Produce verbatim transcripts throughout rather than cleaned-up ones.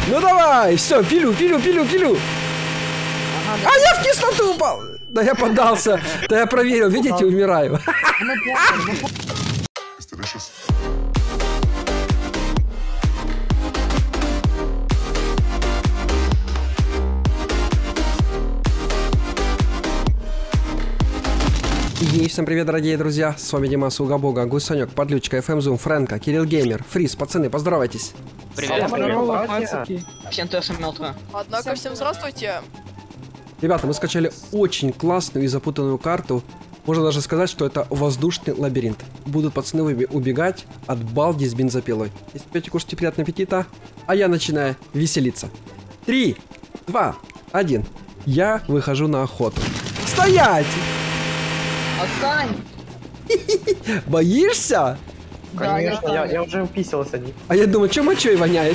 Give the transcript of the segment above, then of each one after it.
Ну давай, все, пилю, пилю, пилю, пилю. Ага, да. А я в кислоту упал. Да я поддался. Да я проверил, видите, умираю. Ей, всем привет, дорогие друзья, с вами Димас, Угабога, Гусанек, Подлючка, эф эм Zoom, Фрэнка, Кирилл Геймер, Фриз, пацаны, поздоровайтесь. Привет, привет. Всем ТС Мелтва. Однако, всем здравствуйте. Ребята, мы скачали очень классную и запутанную карту. Можно даже сказать, что это воздушный лабиринт. Будут пацаны убегать от балди с бензопилой. Если пьете, кушайте, приятного аппетита. А я начинаю веселиться. Три, два, один. Я выхожу на охоту. Стоять! Отстань! Боишься? Конечно, да, я, я, я уже уписался. Не... А я думаю, что мочой воняет?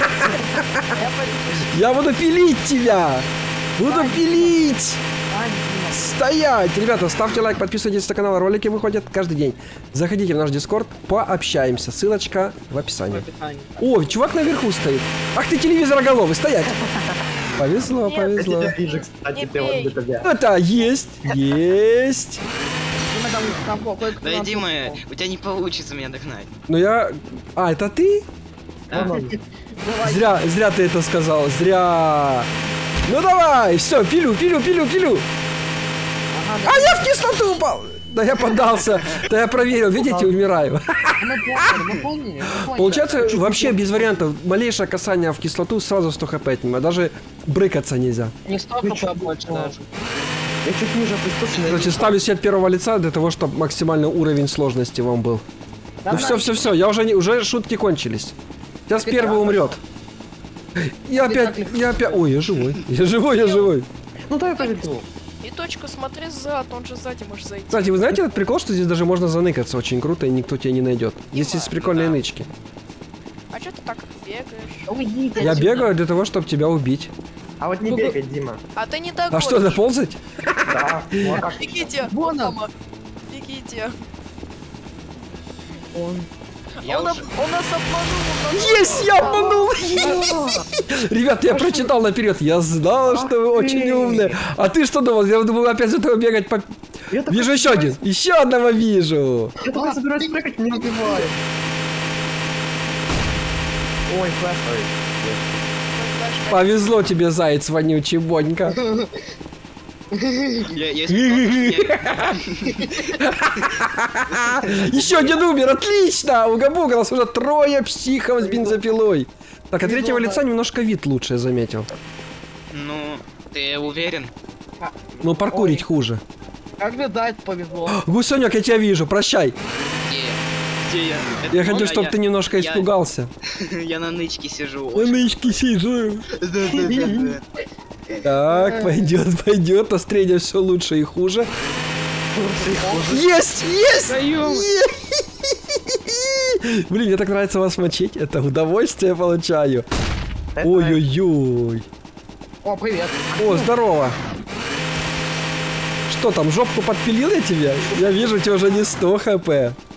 Я буду пилить тебя! Буду пилить! Стоять! Ребята, ставьте лайк, подписывайтесь на канал, ролики выходят каждый день. Заходите в наш дискорд, пообщаемся. Ссылочка в описании. О, чувак наверху стоит. Ах ты, телевизороголовый, стоять! Повезло, повезло. Это есть, есть. Да, Дима, у тебя не получится меня догнать. Ну я... А, это ты? Да. Зря, зря ты это сказал, зря. Ну давай, все, пилю, пилю, пилю, пилю. Ага, да. А я в кислоту упал. Да я поддался. Да я проверил, видите, умираю. Получается, вообще без вариантов. Малейшее касание в кислоту, сразу сто хп отнимает. Даже брыкаться нельзя. Не сто хп больше даже. Я чуть ниже опустился. Короче, ставлю себе от первого лица для того, чтобы максимальный уровень сложности вам был. Ну все, все, все, я уже не, уже шутки кончились. Сейчас первый умрет. Я опять, я опять, ой, я живой, я живой, я живой. Ну давай поведу. И точка, смотри зад, он же сзади может зайти. Кстати, вы знаете этот прикол, что здесь даже можно заныкаться очень круто, и никто тебя не найдет. Здесь есть прикольные нычки. А что ты так бегаешь? Я бегаю для того, чтобы тебя убить. А вот не бегай, Дима. А ты не догонишь. А что, заползать? Да. Бегите. Вон он. Бегите. Он. Он, Уже... об... он нас обманул. Есть, я обманул! Ребят, я прочитал наперед. Я знал, что вы очень умные. А ты что думал? Я думал опять за тобой бегать по... Вижу еще один. Еще одного вижу. Я только собираюсь прыгать, не убиваю. Ой, флэш, ой. Повезло тебе, заяц вонючий, Бонька. Еще один умер, отлично! У Габуга у нас уже трое психов с бензопилой. Так, от третьего лица немножко вид лучше, я заметил. Ну, ты уверен? Ну, паркурить хуже. Как видать, повезло. Гусенек, я тебя вижу, прощай. Где я? Я хотел, чтобы ты немножко испугался. Я на нычке сижу. На нычке сижу. Так, пойдет, пойдет, настроение все лучше и хуже. Есть, есть! Блин, мне так нравится вас мочить, это удовольствие получаю. Ой-ой-ой. О, привет. О, здорово. Что там, жопку подпилил я тебе? Я вижу, у тебя уже не сто хп.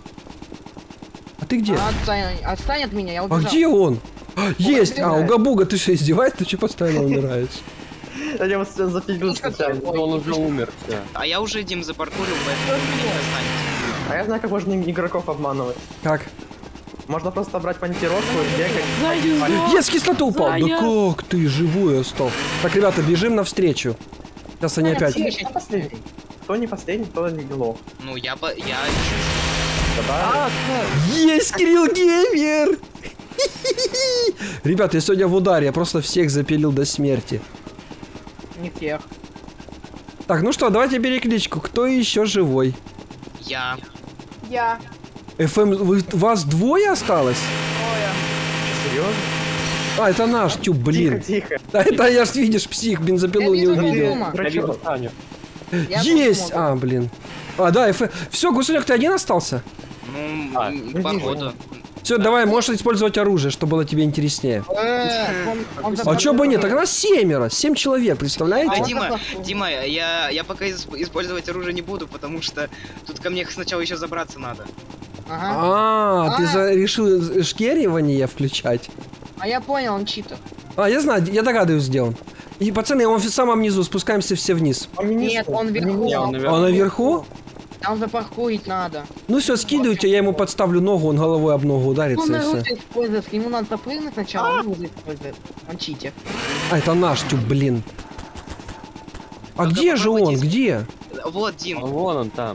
А ты где? Отстань, отстань от меня, я убежал. А где он? Есть! А, у Габуга, ты что, издеваешься? Ты что постоянно умираешь? Я вот сейчас зафигил специально. Он уже умер, все. А я уже, Дим, запаркурил, поэтому меня не достанет. А я знаю, как можно игроков обманывать. Как? Можно просто брать понтировку и бегать. Я с кислоту упал! Да как ты живой остался? Так, ребята, бежим навстречу. Сейчас они опять... Кто последний? Кто не последний, кто не лох. Ну, я бы... Я... Да. Есть, Кирилл Геймер! Ребята, я сегодня в ударе, я просто всех запилил до смерти. Не всех. Так, ну что, давайте перекличку. Кто еще живой? Я. Я. эф эм, вы, вас двое осталось? Ой. Серьезно? А, это наш, тюб, блин. Тихо, тихо. Да, это я ж, видишь, псих, бензопилу не увидел. Есть! А, блин. А, да, эф эм... Все, Гусенек, ты один остался? Ну, а, походу. Все, давай, можешь использовать оружие, чтобы было тебе интереснее. А чё бы нет? Так нас семеро, семь человек, представляете? А, Дима, Дима, я, я пока использовать оружие не буду, потому что тут ко мне сначала еще забраться надо. А, ты решил шкеривание включать? А я понял, он читер. А, я знаю, я догадываюсь, где он. И, пацаны, он в самом низу, спускаемся все вниз. Он не Нет, низко, он не вверху. низко. Он А наверху? Там запаркурить надо. Ну все, скидывайте, я ему подставлю ногу, он головой об ногу Он ударится и все. оружие использует, ему надо запрыгнуть сначала, он оружие использует. Он читер. А, это наш тюб, блин. А Ну-ка, где же он? попробуйте. Где? Вот, Дим. Вон он там.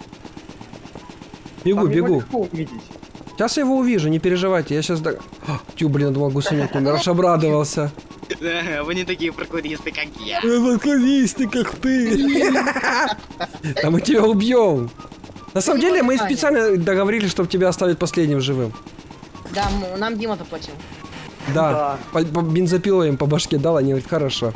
Бегу, Там его бегу. легко увидеть. Сейчас я его увижу, не переживайте, я сейчас... До... А, тю, блин, я думал, гусенек умер, аж обрадовался. Вы не такие прокуристы, как я. Локовисты, как ты. А мы тебя убьем. На самом деле, мы специально договорились, чтобы тебя оставить последним живым. Да, м- нам Дима заплатил. Да, Да. по, по бензопилой им по башке дал, они говорят, хорошо.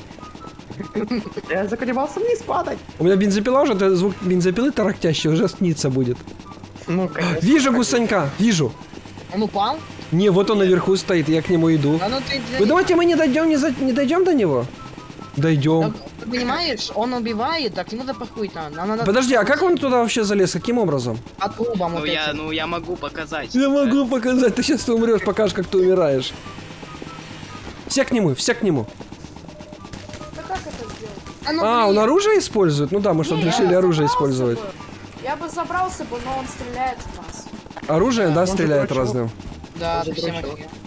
Я заколебался вниз падать. У меня бензопила уже, это звук бензопилы тарахтящий уже снится будет. Ну, конечно. Вижу гусанька, вижу. Он упал? Не, вот он наверху стоит, я к нему иду. Да ну ты... Вы думаете, мы не дойдем, не, за- не дойдем до него? Да, Дойдем. ты понимаешь, он убивает, так ему запаркурить надо. Нам надо Подожди, а как он туда вообще залез? Каким образом? по трубам Ну вот я, этим. ну я могу показать. Я могу показать, ты сейчас умрешь, покажешь, как ты умираешь. Все к нему, все к нему. Да как это сделать? А, ну, А, блин. он оружие использует? Ну да, мы что, Не, я решили бы оружие забрался использовать. бы. Я бы забрался бы, но он стреляет в нас. Оружие, да, же стреляет дрочил. разным. Да, Он же совсем дрочил. офигел.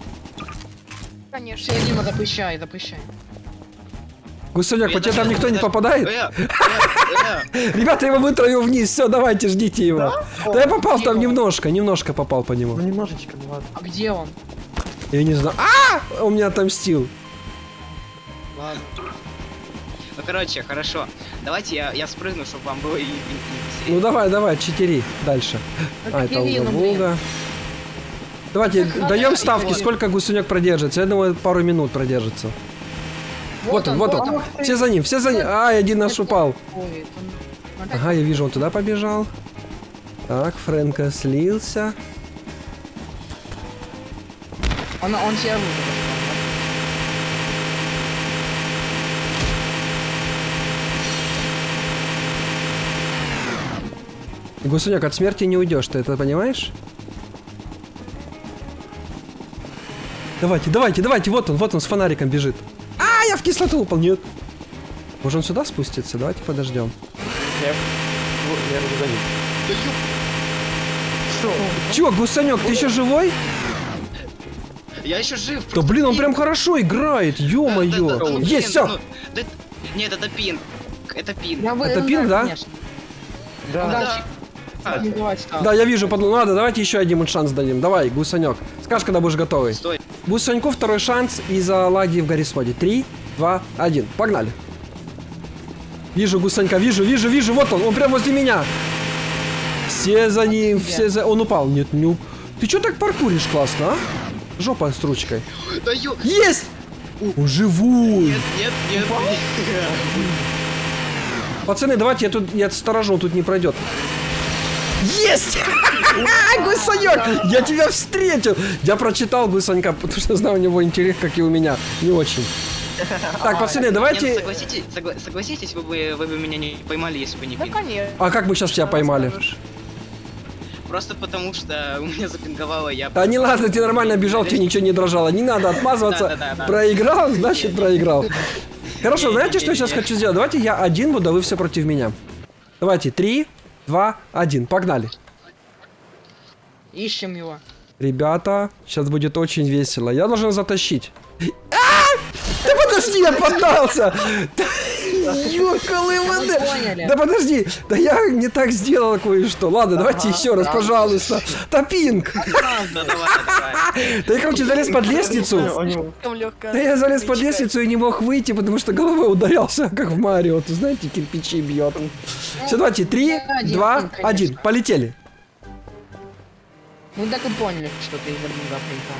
Конечно. Все, Дима, запрещай, запрещай. Гусеняк, по тебе там никто не попадает? Э, э, э. Ребята, я его вытравил вниз, все, давайте, ждите его. Да я попал там немножко, немножко попал по Ну, нему. немножечко, ну ладно. А где он? Я не знаю. А! Он меня отомстил. Ладно. Ну короче, хорошо. Давайте я, я спрыгну, чтобы вам было и, и- и Ну быстрее. давай, давай, четыре. Дальше. Ну, А, это Кирилл, ну, блин. Волга. Давайте, Так, даем ладно, ставки, его. сколько гусенек продержится. Я думаю, пару минут продержится. Вот он, вот он. Все за ним, все за ним. Ай, один наш упал. Ой, он- опять- Ага, я вижу, он туда побежал. Так, Фрэнка слился. Он, он тебе оружие достал, Гусенек, от смерти не уйдешь, ты это понимаешь? Давайте, давайте, давайте, вот он, вот он с фонариком бежит. А, я в кислоту упал, нет. Может он сюда спустится? Давайте подождем. Я, ну, я иду за ним. Что? Чё, Гусенек, ты еще живой? Я еще жив. Да просто блин, он пинг. прям хорошо играет, Да, да, да, ё-моё. ну, Есть, блин, все. ну, да- Нет, это пинг. Это пинг. Я вы- Это ну пинг, да? Конечно. Да. Да. А, Не давай стал. Да, я вижу, под... ладно, давайте еще один шанс дадим. Давай, Гусенек. Скажешь, когда будешь готовый. Стой. Гусеньку второй шанс из-за лаги в Гаррисмоде. Три, два, один. Погнали. Вижу Гусенька, вижу, вижу, вижу. Вот он, он прям возле меня. Все за ним, где? все за... Он упал. Нет, не уп- Ты что так паркуришь классно, а? Жопа с ручкой. Да ё... Есть! Он живой. Нет, нет, нет. Пацаны, давайте я тут, я сторожу, он тут не пройдет. Есть! Гусенек! Я тебя встретил! Я прочитал Гусенька, потому что знаю, у него интерес, как и у меня. Не очень. Так, пацаны, Нет, ну, давайте... согласитесь, согла- согласитесь, вы бы, вы бы меня не поймали, если бы не Да, пинг. конечно. А как мы сейчас тебя поймали? Просто потому что у меня запинговало, я... Да не ладно, ты нормально бежал, тебе ничего не дрожало. Не надо отмазываться. Да-да-да-да. Проиграл, значит проиграл. Хорошо, Не, знаете, не, что я не, сейчас не. хочу сделать? Давайте я один буду, а вы все против меня. Давайте, три, два, один. Погнали. Ищем его. Ребята, сейчас будет очень весело. Я должен затащить. А! Да подожди, я поддался! Ёкалы Мы воды! поняли. Да подожди, да я не так сделал кое-что. Ладно, давайте еще раз, пожалуйста. Топинг! Да, давай, давай. Да я, короче, залез под лестницу. У него- Слишком легкая. Да я залез под привычка. лестницу и не мог выйти, потому что головой ударялся, как в Марио. Ты знаете, кирпичи бьет. Все, давайте, три, Один, два, конечно. один. Полетели. Мы так и поняли, что ты из Админга приехал.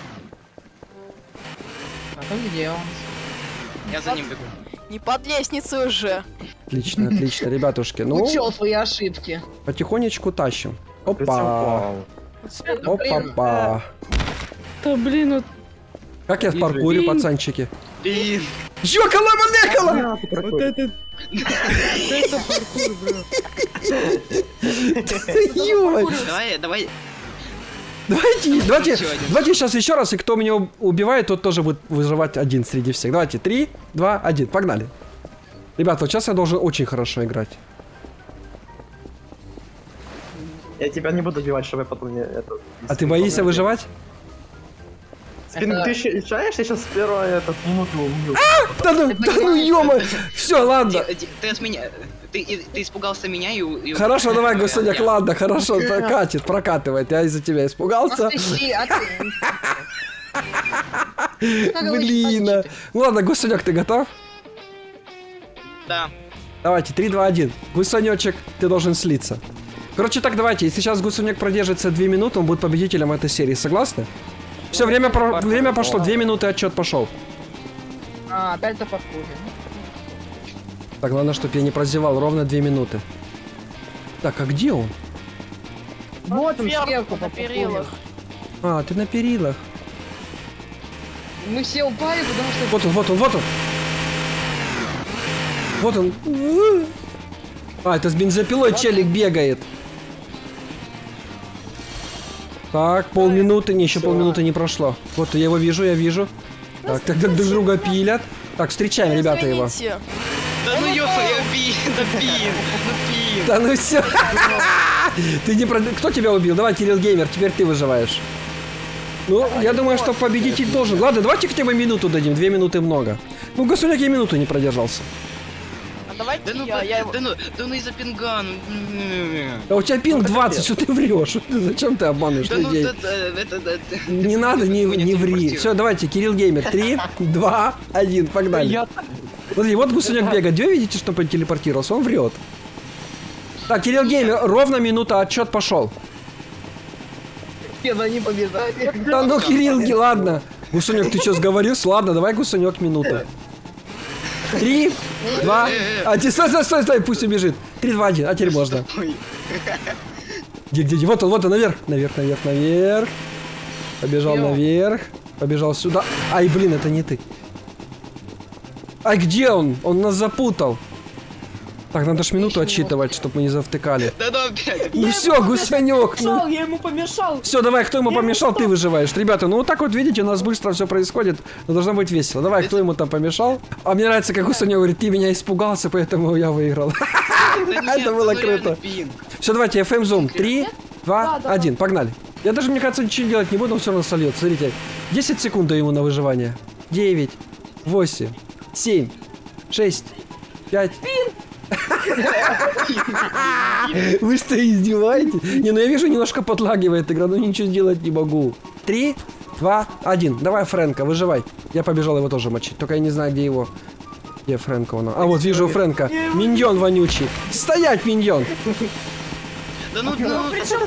А то где он? Я за ним бегу. Не под лестницей уже. Отлично, отлично, ребятушки. Ну, Учел свои ошибки. потихонечку тащим. Ты сам Опа. упал. Опа-па. Да блин, вот Как я в паркуре, Блин. пацанчики? Блин. Ёкала-манекала! А, ты вот какой. это... Это паркур, бро. Ё-моё. Давай, давай. Давайте, давайте, Еще один. давайте сейчас еще раз, и кто меня у- убивает, тот тоже будет выживать один среди всех. Давайте, три, два, один, погнали. Ребята, вот сейчас я должен очень хорошо играть. Я тебя не буду убивать, чтобы потом не это... А ты боишься выживать? Спин, Это- ты считаешь, я сейчас с первой этот минуты убью? Да ну, да ну ё Все, ладно. Ты, ты- ты от меня... Ты, и- ты испугался меня и... у- и- Хорошо, давай, Гусуняк, Я- ладно, хорошо, катит, прокатывает. Я из-за тебя испугался. Ах ты щи, а ты... Как Блин. говоришь, Ну ладно, Гусуняк, ты готов? Да. Давайте, три, два, один. Гусанечек, ты должен слиться. Короче, так давайте, если сейчас Гусанек продержится две минуты, он будет победителем этой серии, согласны? Все, время, про- время пошло, две минуты, отчет пошел. А, опять это похоже. Так, главное, чтобы я не прозевал, ровно две минуты. Так, а где он? Вот он Вверху, сверху на по перилах. А, ты на перилах. Мы все упали, потому что... Вот он, вот он, вот он. Вот он. А, это с бензопилой челик бегает. Так, полминуты, не, еще полминуты не прошло. Вот я его вижу, я вижу. Так, так, так друг друга пилят. Так, встречаем, ребята, его. Извините. Да ну ё, я пин, да пин, ну пин. Да ну все. Ты не про... Кто тебя убил? Давай, Кирилл Геймер, теперь ты выживаешь. Ну, я думаю, что победитель должен. Ладно, давайте хотя бы минуту дадим, две минуты много. Ну, Гусуняк и минуту не продержался. А давайте Да ну, я, я его... да ну, да ну из-за пинга, ну... А у тебя пинг двадцать, что ты врешь? Зачем ты обманываешь Да ну, людей? это, это, это, это- Не надо, не, Вы не не ври. телепортируете. Все, давайте, Кирилл Геймер. Три, два, один, погнали. Смотри, вот Гусуняк бегает. Где вы видите, что он телепортировался? Он врет. Так, Кирилл Геймер, ровно минута, отчет пошел. Нет, они побежали. Да ну, Кирилл, ге- ладно. Гусуняк, ты что, сговорился? Ладно, давай, Гусуняк, минута. Три, два, один. Стой, стой, стой, стой, пусть убежит. Три, два, один, а теперь можно. Ой. Где, где, где? Вот он, вот он, наверх, наверх, наверх, наверх. Побежал Йо. наверх. Побежал сюда. Ай, блин, это не ты. Ай, где он? Он нас запутал. Так, надо ж минуту отсчитывать, чтобы мы не завтыкали. Да ну опять. Ну все, Гусанек, ну. Помешал, я ему помешал. Все, давай, кто ему помешал, ты выживаешь. Ребята, ну вот так вот, видите, у нас быстро все происходит, но должно быть весело. Давай, кто ему там помешал? А мне нравится, как Гусанек говорит, ты меня испугался, поэтому я выиграл. Да нет, Это было ну реально круто. пинг. Все, давайте, эф эм зум. Три, два, Да, да, один, погнали. Я даже, мне кажется, ничего делать не буду, он все равно сольется. Смотрите, десять секунд даю ему на выживание. девять, восемь, семь, шесть, пять. Вы что, издеваетесь? Не, ну я вижу, немножко подлагивает игра, но ничего сделать не могу. Три, два, один. Давай, Фрэнка, выживай. Я побежал его тоже мочить, только я не знаю, где его. Где Фрэнка он? А вот вижу Фрэнка. Миньон вонючий. Стоять, миньон! Да ну, ну,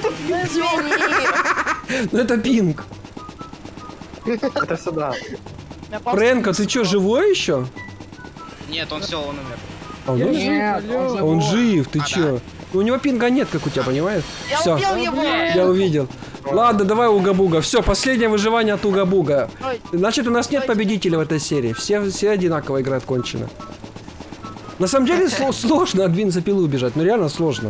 Извини. Ну это пинг. Это сюда. Я просто Фрэнка, не ты что, успел. живой еще? нет, он все, он умер. А он, жив? Нет, он Он живой. жив, ты А, чё? У него пинга нет, как у тебя, понимаешь? Я Все, убил его. я увидел. Ладно, давай Уга-Буга. Все, последнее выживание от Уга-Буга. Ой. Значит, у нас нет победителя в этой серии. Все, все одинаково играют кончено. На самом деле сло- сложно от бензопилы убежать, ну реально сложно.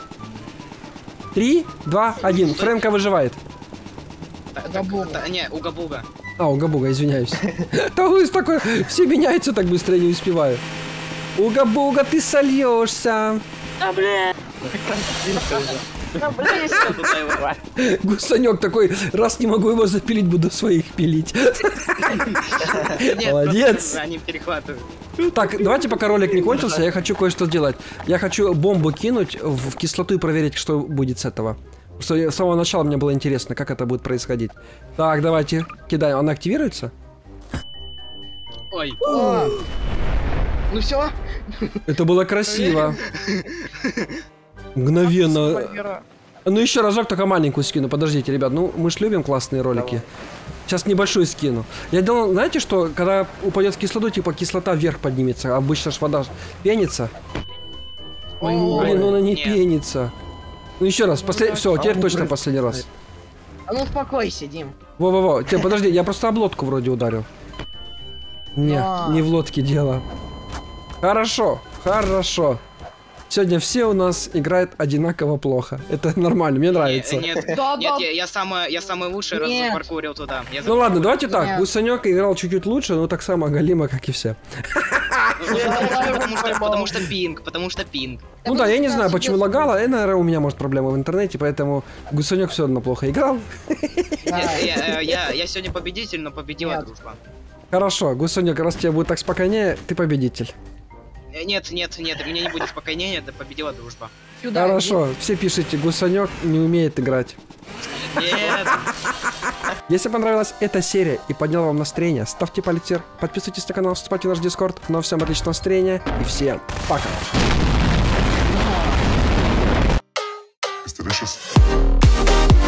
Три, два, один. Фрэнка выживает. Та- так, Уга-буга. та- Не, уга-буга. А, Уга-Буга, извиняюсь. Да вы такой, все меняются так быстро, я не успеваю. Уга-Буга, ты сольешься. Да, блин. Да, блин. Что туда его? Гусанек такой, раз не могу его запилить, буду своих пилить. Нет, Молодец. просто Они перехватывают. Так, давайте, пока ролик не кончился, я хочу кое-что сделать. Я хочу бомбу кинуть в кислоту и проверить, что будет с этого. Потому что я- с самого начала мне было интересно, как это будет происходить. Так, давайте, кидаем. Она активируется? Ой. А. Ну все. Это было красиво. Мгновенно. Ну еще разок только маленькую скину. Подождите, ребят, ну мы ж любим классные ролики. Сейчас небольшую скину. Я делал, знаете что, когда упадет в кислоту, типа кислота вверх поднимется. Обычно ж вода пенится. Ой, Блин, ну она не нет. пенится. Ну еще раз, после... все, теперь он точно брызгает. последний раз. А ну успокойся, Дим. Во-во-во, Тем, подожди, я просто об лодку вроде ударил. Не, Да. не в лодке дело. Хорошо, хорошо. Сегодня все у нас играют одинаково плохо. Это нормально, мне нравится. Э, Нет, Да, нет, да. я, я самый, я самый лучший раз Нет. запаркурил туда. Я Ну ладно, давайте так. Нет. Гусанек играл чуть-чуть лучше, но так само голимо, как и все. Потому что, потому что пинг, потому что пинг. Ну да, я не знаю, почему лагало. И, наверное, у меня, может, проблема в интернете, поэтому Гусанек все равно плохо играл. Нет, я, я, я сегодня победитель, но победила Нет. дружба. Хорошо, Гусанек, раз тебе будет так спокойнее, ты победитель. Э, Нет, нет, нет, мне не будет спокойнее, это победила дружба. Сюда. Хорошо, все пишите, Гусанек не умеет играть. Нет. Если понравилась эта серия и подняла вам настроение, ставьте палец вверх, подписывайтесь на канал, вступайте в наш дискорд. Ну а всем отличного настроения и всем пока. It's delicious.